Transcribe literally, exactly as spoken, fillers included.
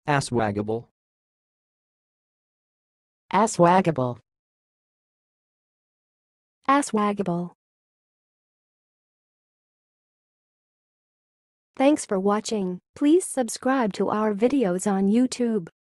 ASSUAGABLE. ASSUAGABLE. ASSUAGABLE. Thanks for watching. Please subscribe to our videos on YouTube.